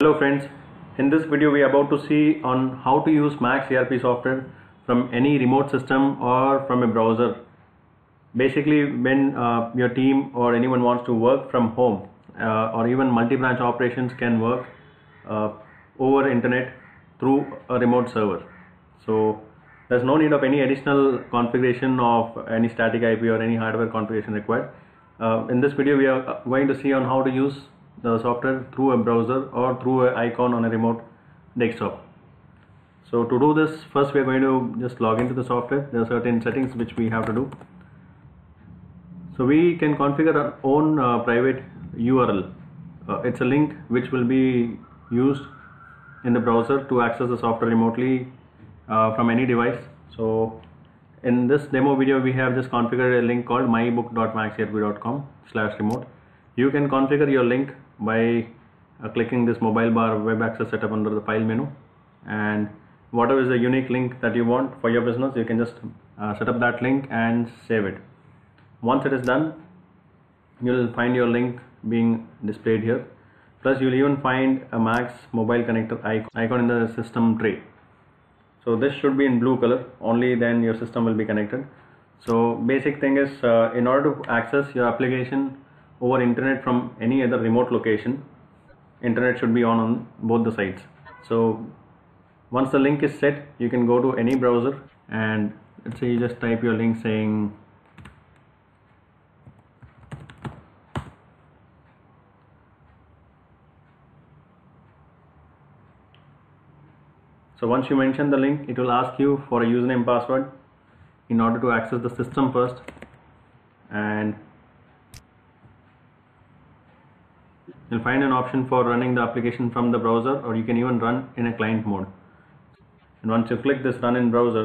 Hello friends, in this video we are about to see on how to use Max ERP software from any remote system or from a browser. Basically when your team or anyone wants to work from home or even multi-branch operations can work over internet through a remote server. So there's no need of any additional configuration of any static IP or any hardware configuration required. In this video we are going to see on how to use the software through a browser or through an icon on a remote desktop. So to do this, first we are going to just log into the software. There are certain settings which we have to do. So we can configure our own private URL. It's a link which will be used in the browser to access the software remotely from any device. So in this demo video we have just configured a link called mybook.maxerp.com/remote. You can configure your link by clicking this mobile bar web access setup under the file menu, and whatever is the unique link that you want for your business, you can just set up that link and save it. Once it is done, you'll find your link being displayed here. Plus you'll even find a Max mobile connector icon in the system tray. So this should be in blue color, only then your system will be connected. So basic thing is, in order to access your application over internet from any other remote location, internet should be on both the sides. So once the link is set, you can go to any browser and let's say you just type your link saying so once you mention the link, it will ask you for a username password in order to access the system first, and you'll find an option for running the application from the browser, or you can even run in a client mode. And once you click this run in browser,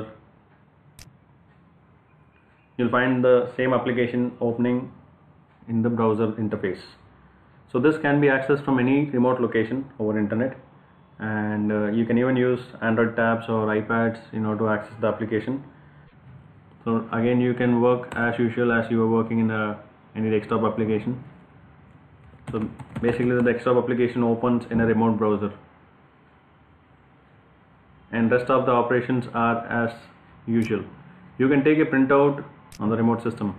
you'll find the same application opening in the browser interface. So this can be accessed from any remote location over internet, and you can even use Android tabs or iPads in order to access the application. So again, you can work as usual as you are working in any desktop application. So basically the desktop application opens in a remote browser, and rest of the operations are as usual. You can take a printout on the remote system.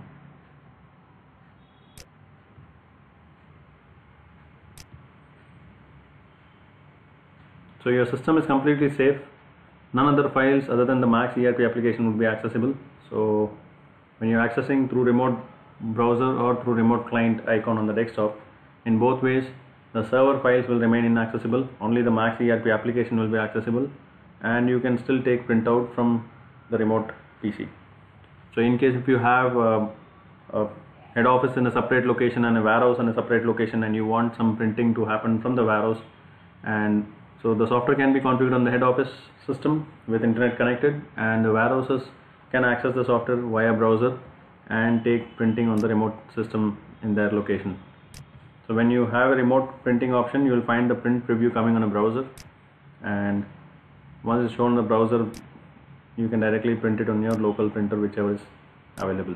So your system is completely safe. None other files other than the Max ERP application would be accessible. So when you're accessing through remote browser or through remote client icon on the desktop, in both ways the server files will remain inaccessible. Only the Max ERP application will be accessible, and you can still take printout from the remote PC. So in case if you have a head office in a separate location and a warehouse in a separate location, and you want some printing to happen from the warehouse, and so the software can be configured on the head office system with internet connected, and the warehouses can access the software via browser and take printing on the remote system in their location. So when you have a remote printing option, you will find the print preview coming on a browser, and once it's shown in the browser, you can directly print it on your local printer, whichever is available.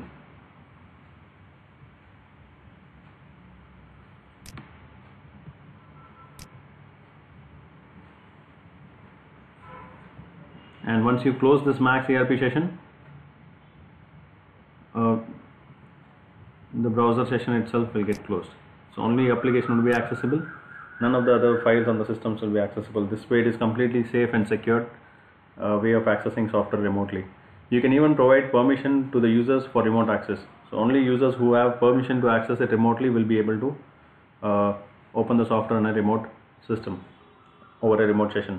And once you close this Max ERP session, the browser session itself will get closed. So only application will be accessible. None of the other files on the systems will be accessible. This way it is completely safe and secured way of accessing software remotely. You can even provide permission to the users for remote access. So only users who have permission to access it remotely will be able to open the software on a remote system over a remote session.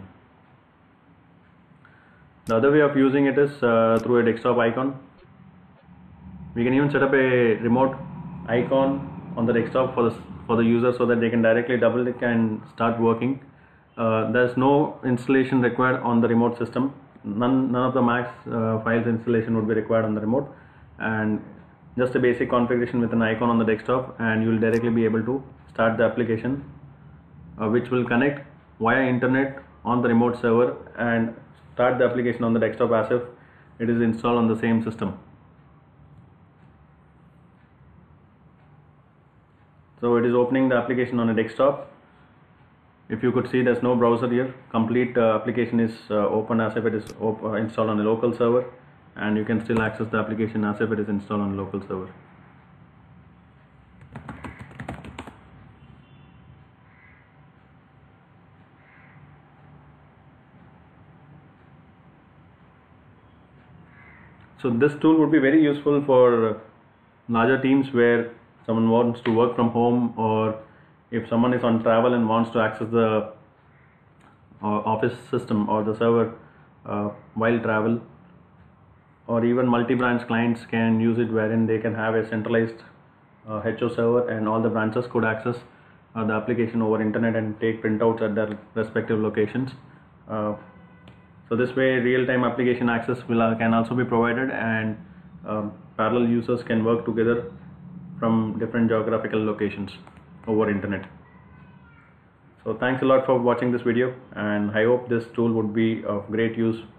The other way of using it is through a desktop icon. We can even set up a remote icon on the desktop for the user, so that they can directly double click and start working. There's no installation required on the remote system. None of the Max files installation would be required on the remote, and just a basic configuration with an icon on the desktop, and you will directly be able to start the application, which will connect via internet on the remote server and start the application on the desktop as if it is installed on the same system. So it is opening the application on a desktop, If you could see, there's no browser here. Complete application is open as if it is installed on a local server, and you can still access the application as if it is installed on a local server. So this tool would be very useful for larger teams where someone wants to work from home, or if someone is on travel and wants to access the office system or the server while travel, or even multi-branch clients can use it, wherein they can have a centralized HO server and all the branches could access the application over internet and take printouts at their respective locations. So this way real-time application access can also be provided, and parallel users can work together from different geographical locations over internet. So thanks a lot for watching this video, and I hope this tool would be of great use